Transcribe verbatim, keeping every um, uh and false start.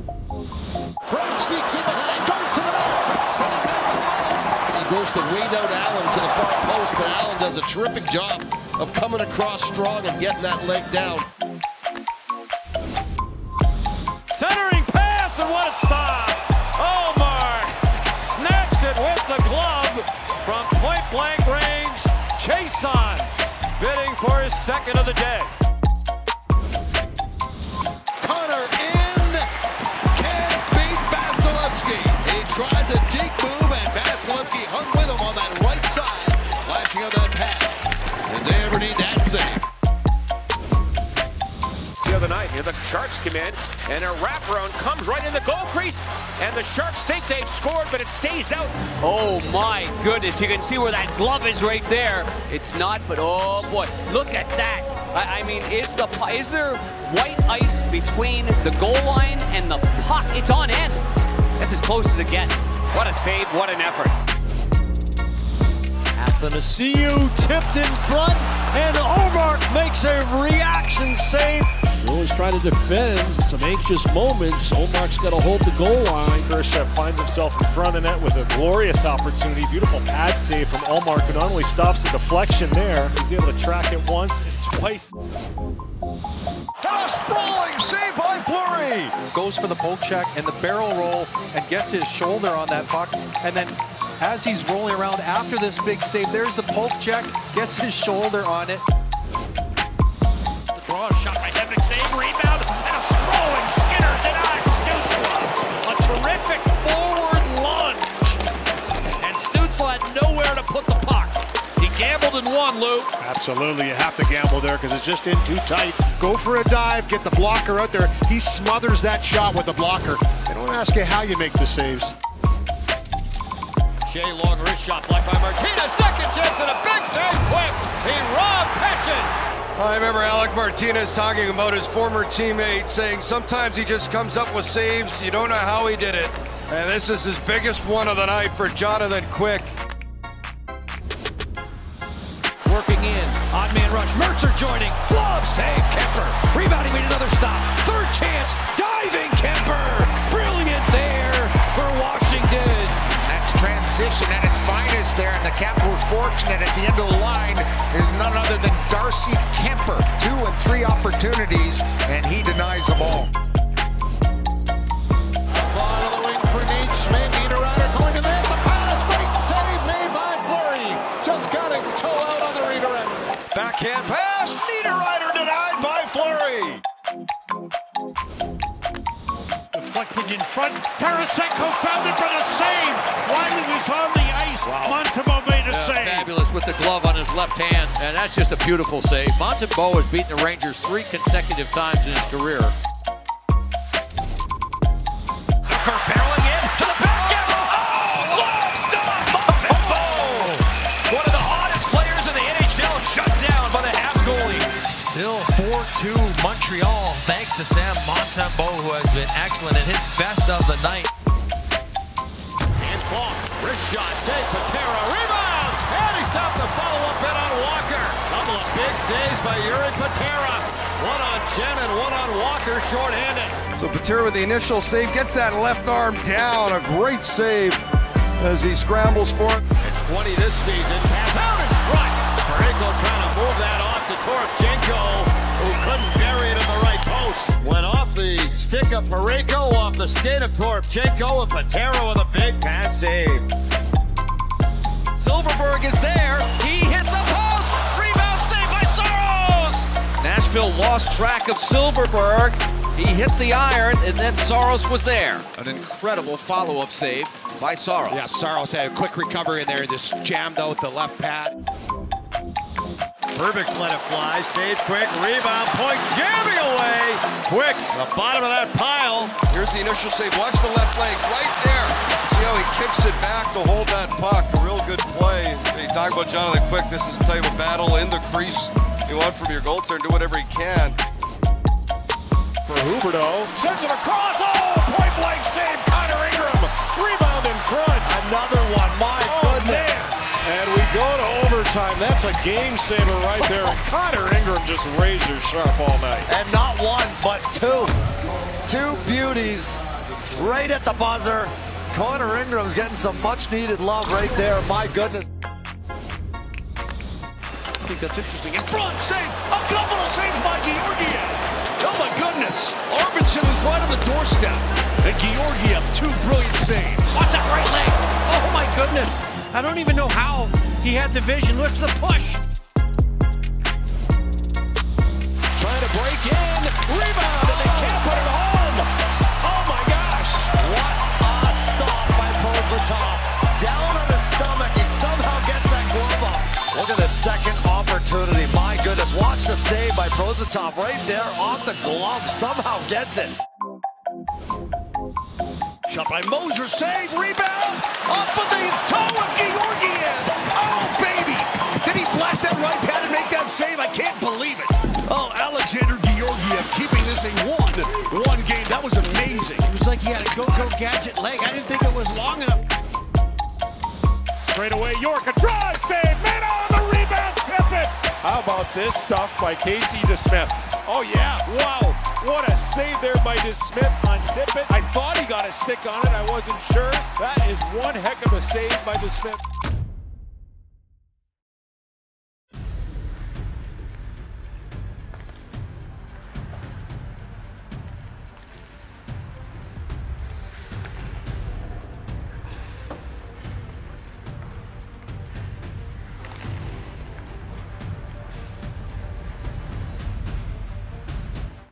Brown sneaks in behind, goes to the net. Quick save made by Allen. He goes to weed out Allen to the far post, but Allen does a terrific job of coming across strong and getting that leg down. Centering pass, and what a stop! Omar snatched it with the glove from point-blank range. Chason bidding for his second of the day. Connor in, can't beat Vasilevsky. He tried the deep move, and Vasilevsky hung with him on that right side, flashing on that pass. And they ever need that save. The other night, here the Sharks come in, and a wraparound comes right in the goal crease, and the Sharks think they've scored, but it stays out. Oh my goodness, you can see where that glove is right there. It's not, but oh boy, look at that. I, I mean, is the is there white ice between the goal line and the puck? It's on end. That's as close as it gets. What a save, what an effort. Athanasiou tipped in front, and Omar makes a reaction save. Always trying to defend, some anxious moments. Omar's got to hold the goal line. Georgiev finds himself in front of the net with a glorious opportunity. Beautiful pad save from Omar, who not only stops the deflection there, he's able to track it once and twice. A sprawling save by Fleury. Goes for the poke check and the barrel roll and gets his shoulder on that puck. And then as he's rolling around after this big save, there's the poke check, gets his shoulder on it. Draw a shot by Hebnick, save, rebound, and a sprawling Skinner denies Stützle. A terrific forward lunge. And Stützle had nowhere to put the puck. He gambled and won, Lou. Absolutely, you have to gamble there because it's just in too tight. Go for a dive, get the blocker out there. He smothers that shot with the blocker. They don't ask you how you make the saves. Shea long wrist shot blocked by Martinez. Second chance and a big save quick. He robbed Peshin. I remember Alec Martinez talking about his former teammate, saying sometimes he just comes up with saves. You don't know how he did it. And this is his biggest one of the night for Jonathan Quick. Working in, odd man rush, Mercer joining, glove save, Kemper. Rebounding, made another stop. Third chance, diving Kemper. Brilliant there for Washington. That's transition at its finest there, and the Capitals fortunate at the end of the line is none other than Darcy Kemper. Two and three opportunities, and he denies them all. Ball of the wing for DeSmith. Niederreiter going to this. A pass, great save made by Fleury. Just got his toe out on the redirect. Backhand pass, Niederreiter denied by Fleury. Deflected in front. Tarasenko found it for the save. Wiley was on the ice. Wow. Montembeault made a yeah, save. Fabulous with the glove on his left hand, and that's just a beautiful save. Montembeault has beaten the Rangers three consecutive times in his career. Zucker barreling in to the back end. Oh, glove stop, Montembeault. One of the hottest players in the N H L shut down by the Habs goalie. Still four two Montreal, thanks to Sam Montembeault, who has been excellent at his best of the night. And Falk, wrist shot, save, Patera, rebound! And he stopped the follow-up in on Walker. Couple of big saves by Yuri Patera. One on Chen and one on Walker, short-handed. So Patera with the initial save gets that left arm down. A great save as he scrambles for it. And twenty this season, pass out in front. Parayko trying to move that off to Toropchenko, who couldn't bury it in the right post. Went off the stick of Parayko, off the skate of Toropchenko, and Patera with a big pad save. Silverberg is there. He hit the post. Rebound save by Saros. Nashville lost track of Silverberg. He hit the iron, and then Saros was there. An incredible follow-up save by Saros. Yeah, Saros had a quick recovery in there and just jammed out the left pad. Perbix let it fly, save quick, rebound, point jamming away. Quick, the bottom of that pile. Here's the initial save. Watch the left leg right there. See how he kicks it back to hold that puck. A real good play. You talk about Jonathan Quick. This is the type of battle in the crease you want from your goaltender. Do whatever he can. For Huberdeau. Sends it across. Oh, point blank save. Connor Ingram. Rebound in front. Another one. My oh, goodness. Man. And we go to overtime. That's a game saver right there. Connor Ingram just razor sharp all night. And not one, but two. Two beauties right at the buzzer. Connor Ingram's getting some much-needed love right there. My goodness. I think that's interesting. In front, save. A couple of saves by Georgiev. Oh my goodness. Arvidsson is right on the doorstep. And Georgiev, two brilliant saves. Watch that right leg. Oh my goodness. I don't even know how he had the vision. Look at the push. Trying to break in. Rebound, and they can't put it home. Oh my gosh. What a stop by Pozlatov. Down on his stomach. He somehow gets that glove up. Look at the second opportunity. My goodness. Watch the save by Pozlatov right there off the glove. Somehow gets it. Shot by Moser, save, rebound, off of the toe of Georgiev. Oh, baby. Did he flash that right pad and make that save? I can't believe it. Oh, Alexandar Georgiev keeping this a one one game. That was amazing. It was like he had a Go Go Gadget leg. I didn't think it was long enough. Straight away, York, a drive save, man on the rebound, tip it. How about this stuff by Casey DeSmith? Oh yeah, wow, what a save there by DeSmith on tip it. I thought he got a stick on it, I wasn't sure. That is one heck of a save by DeSmith.